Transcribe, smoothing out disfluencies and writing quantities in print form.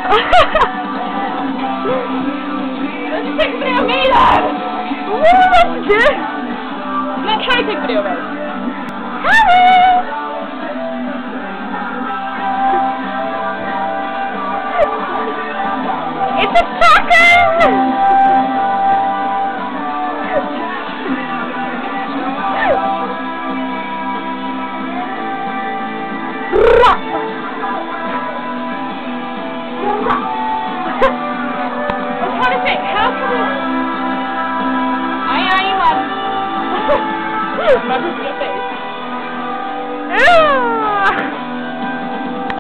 Let's take a video of me then! What are you about to do? I'm gonna try to take a video of it. It's a sucker! I'm trying to think, how can we